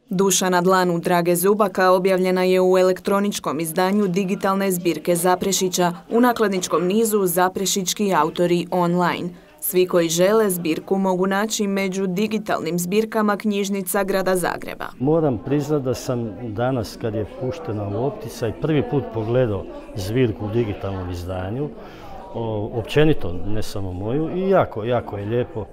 Duša na dlanu Drage Zubaka objavljena je u elektroničkom izdanju digitalne zbirke Zaprešića u nakladničkom nizu Zaprešićki autori online. Svi koji žele zbirku mogu naći među digitalnim zbirkama knjižnica Grada Zagreba. Moram priznati da sam danas, kad je puštena u opticaj, prvi put pogledao zbirku u digitalnom izdanju, općenito, ne samo moju, i jako je lijepo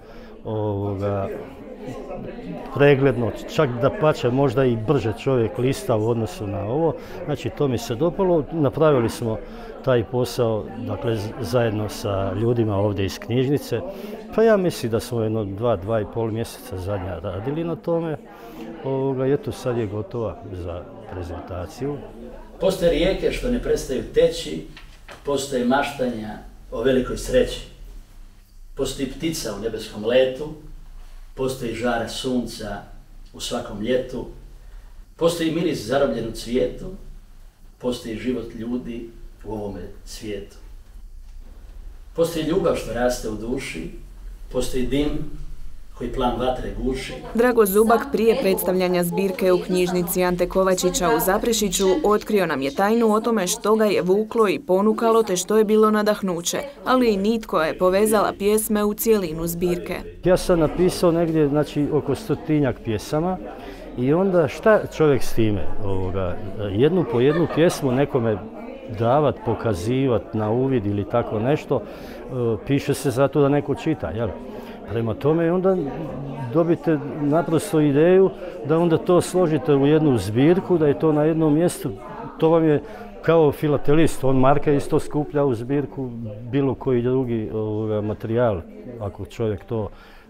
pregledno, čak da pače možda i brže čovjek lista u odnosu na ovo. Znači, to mi se dopalo. Napravili smo taj posao, dakle, zajedno sa ljudima ovdje iz knjižnice. Pa ja mislim da smo jedno 2,5 mjeseca zadnja radili na tome. Eto, sad je gotova za prezentaciju. Postoje rijeke što ne prestaju teći, postoje maštanja o velikoj sreći. Postoji ptica u nebeskom letu, postoji žara sunca u svakom ljetu, postoji miris zarobljen u cvijetu, postoji život ljudi u ovome svijetu. Postoji ljubav što raste u duši, postoji dim koji plan vatre guši. Drago Zubak prije predstavljanja zbirke u knjižnici Ante Kovačića u Zaprešiću otkrio nam je tajnu o tome što ga je vuklo i ponukalo te što je bilo nadahnuće, ali i nit koja je povezala pjesme u cijelinu zbirke. Ja sam napisao negdje, znači, oko 100-tinjak pjesama i onda šta čovjek s time? Jednu po jednu pjesmu nekome davat, pokazivat na uvid ili tako nešto, piše se zato da neko čita, jel? Prema tome onda dobite naprosto ideju da onda to složite u jednu zbirku, da je to na jednom mjestu. To vam je kao filatelist, on marka isto skuplja u zbirku bilo koji drugi materijal. Ako čovjek to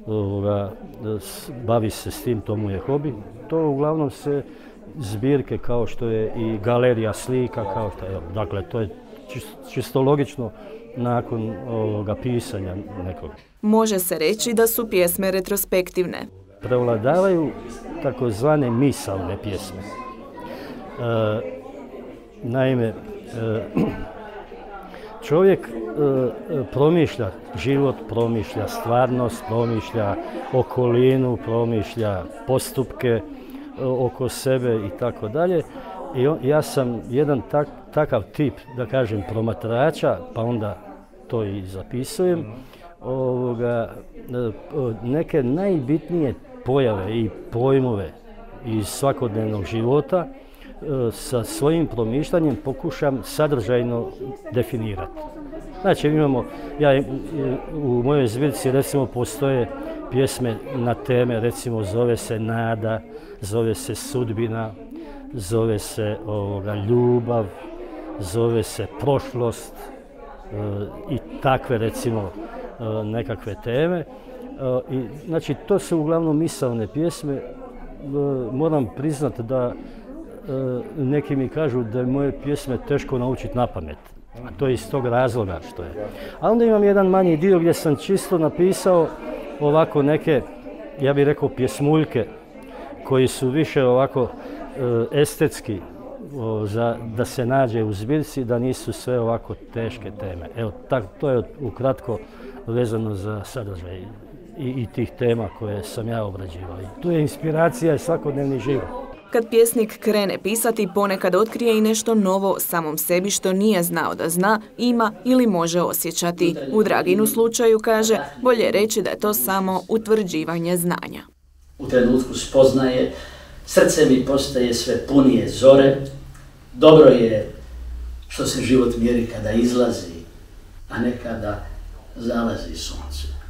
bavi se s tim, to mu je hobi. To uglavnom se zbirke kao što je i galerija slika, kao što je, dakle, to je čisto logično nakon pisanja nekog. Može se reći da su pjesme retrospektivne. Prevladavaju takozvane misaone pjesme. Naime, čovjek promišlja život, promišlja stvarnost, promišlja okolinu, promišlja postupke oko sebe i tako dalje. I ja sam jedan takav tip, da kažem, promatrača, pa onda to i zapisujem, neke najbitnije pojave i pojmove iz svakodnevnog života sa svojim promišljanjem pokušam sadržajno definirati. Znači, u mojoj zbirci recimo postoje pjesme na teme, recimo zove se Nada, zove se Sudbina, zove se ljubav, zove se prošlost i takve recimo nekakve teme. Znači, to su uglavnom misaone pjesme. Moram priznati da neki mi kažu da je moje pjesme teško naučiti na pamet. A to je iz tog razloga što je. A onda imam jedan manji dio gdje sam čisto napisao ovako neke, ja bih rekao, pjesmuljke koji su više ovako estetski da se nađe u zbirci, da nisu sve ovako teške teme. Evo, to je ukratko vezano za sadržaj i tih tema koje sam ja obrađivao. Tu je inspiracija i svakodnevni život. Kad pjesnik krene pisati, ponekad otkrije i nešto novo samom sebi što nije znao da zna, ima ili može osjećati. U Draginu slučaju, kaže, bolje reći da je to samo utvrđivanje znanja. U trenutku spoznaje, srce mi postaje sve punije zore. Dobro je što se život mjeri kada izlazi, a ne kada zalazi sunce.